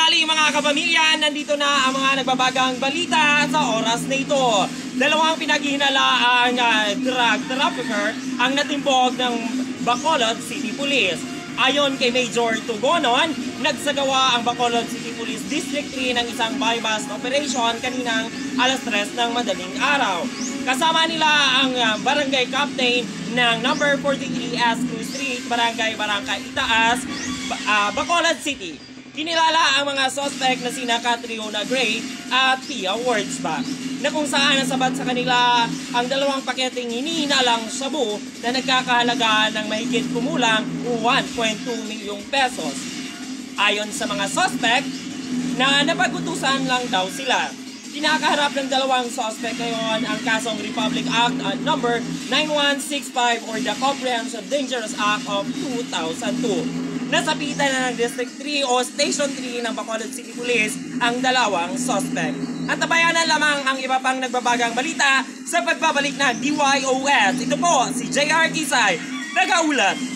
tanghali mga kapamilya, nandito na ang mga nagbabagang balita sa oras na ito. Dalawang pinaghihinalaang drug trafficker ang natimbog ng Bacolod City Police. Ayon kay Major Tugonon, nagsagawa ang Bacolod City Police District 3 ng isang bypass operation kaninang alas 3 ng madaling araw. Kasama nila ang barangay captain ng number 43 Askew Street, Barangay Itaas, Bacolod City. Kinilala ang mga suspect na sina Catriona Gray at Pia Wordsbach, na kung saan nasabat sa kanila ang dalawang paketeng hinihinalang shabu na nagkakahalaga ng mahigit kumulang 1.2 milyong pesos. Ayon sa mga suspect, na napagutusan lang daw sila. Kinakaharap ng dalawang suspect ngayon ang kasong Republic Act number 9165 or the Comprehensive Dangerous Act of 2002. Nasapitan na ng District 3 o Station 3 ng Bacolod City Police ang dalawang suspect. At tabayanan lamang ang iba pang nagbabagang balita sa pagbabalik na DYOS. Ito po si JR Kisay, nag-aulat.